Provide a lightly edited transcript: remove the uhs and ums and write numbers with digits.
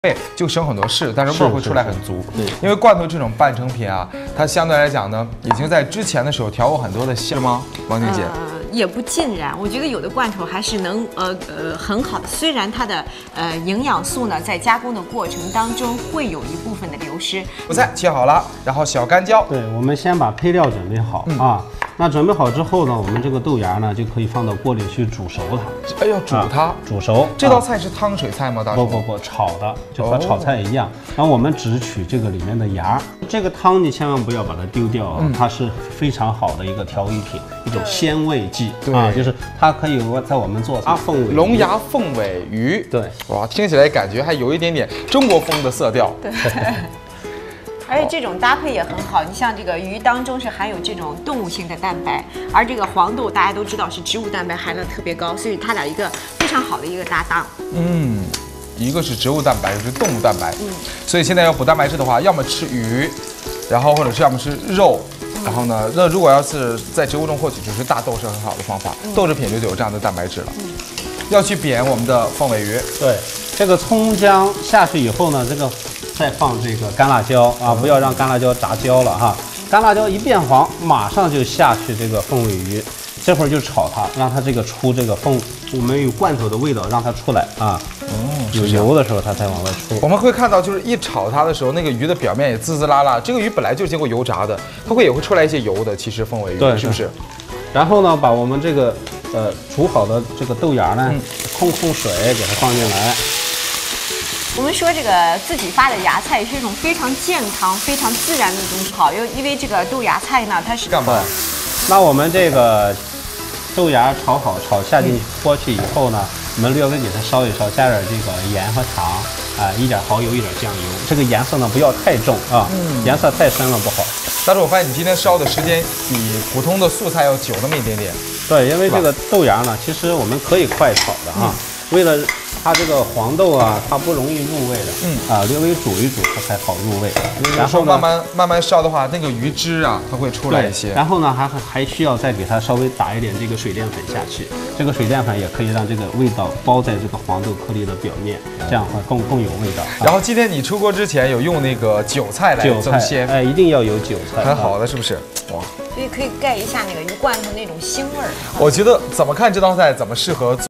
就省很多事，但是味儿会出来很足。 对， 因为罐头这种半成品啊，它相对来讲呢，已经在之前的时候调过很多的馅吗？王静姐， 也不尽然，我觉得有的罐头还是能很好的，虽然它的营养素呢在加工的过程当中会有一部分的流失。 蔬菜切好了，然后小干椒。 对，我们先把配料准备好啊。那准备好之后呢，我们这个豆芽呢就可以放到锅里去煮熟它。 哎呦，煮它， 煮熟。 这道菜是汤水菜吗？大叔？ 不，炒的，就和炒菜一样。然后我们只取这个里面的芽。这个汤你千万不要把它丢掉啊，它是非常好的一个调味品，一种鲜味剂啊，就是它可以在我们做凤尾龙牙凤尾鱼。 对， 哇，听起来感觉还有一点点中国风的色调。 对。而且这种搭配也很好，你像这个鱼当中是含有这种动物性的蛋白，而这个黄豆大家都知道是植物蛋白含量特别高，所以它俩一个非常好的一个搭档。 一个是植物蛋白，一个是动物蛋白。所以现在要补蛋白质的话，要么吃鱼，然后或者是要么吃肉。然后呢，那如果要是在植物中获取，就是大豆是很好的方法，豆制品就有这样的蛋白质了。要去煸我们的凤尾鱼。对， 这个葱姜下去以后呢，这个再放这个干辣椒啊，不要让干辣椒炸焦了哈。干辣椒一变黄，马上就下去这个凤尾鱼，这会儿就炒它，让它这个出这个我们有罐头的味道，让它出来啊。有油的时候它才往外出。 我们会看到，就是一炒它的时候，那个鱼的表面也滋滋啦啦。这个鱼本来就是经过油炸的，它也会出来一些油的。其实凤尾鱼，对，是不是？ 然后呢，把我们这个煮好的这个豆芽呢，控水给它放进来。 我们说这个自己发的芽菜是一种非常健康、非常自然的一种好，因为这个豆芽菜呢，它是干嘛？ 那我们这个豆芽炒好，下进去锅去以后呢，我们略微给它烧一烧，加点这个盐和糖啊，一点蚝油，一点酱油。这个颜色呢不要太重啊，颜色太深了不好。 但是我发现你今天烧的时间比普通的素菜要久那么一点点。 对，因为这个豆芽呢，其实我们可以快炒的啊，为了它这个黄豆啊，它不容易入味的，略微煮一煮它才好入味。 然后慢慢烧的话，那个鱼汁啊，它会出来一些。 然后呢，还需要再给它稍微打一点这个水淀粉下去，这个水淀粉也可以让这个味道包在这个黄豆颗粒的表面，这样会更有味道。 然后今天你出锅之前有用那个韭菜来增鲜， 哎，一定要有韭菜， 很好的，是不是？哇， 所以可以盖一下那个鱼罐头那种腥味儿。 我觉得怎么看这道菜怎么适合